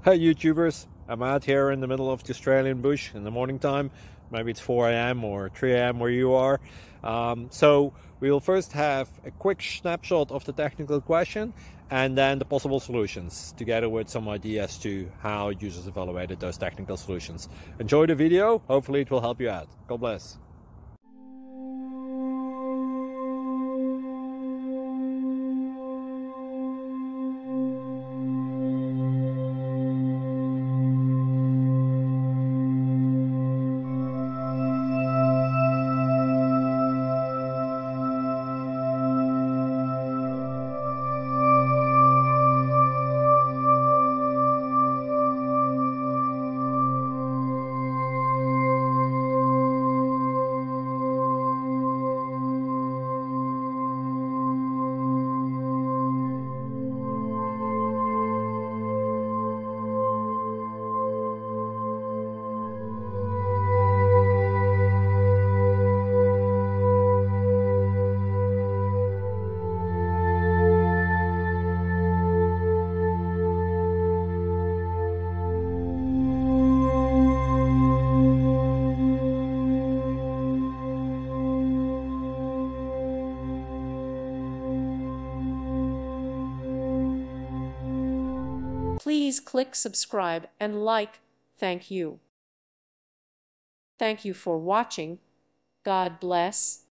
Hey YouTubers, I'm out here in the middle of the Australian bush in the morning time. Maybe it's 4 a.m. or 3 a.m. where you are. So we'll first have a quick snapshot of the technical question and then the possible solutions, together with some ideas to how users evaluated those technical solutions. Enjoy the video, hopefully it will help you out. God bless. Please click subscribe and like. Thank you. Thank you for watching. God bless.